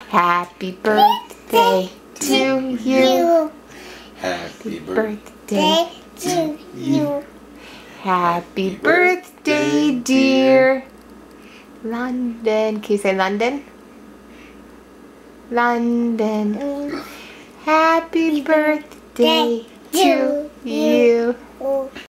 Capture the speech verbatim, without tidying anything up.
Happy birthday to you. Happy Birthday to you. Happy birthday, dear London. Can you say London? London. Happy birthday to you.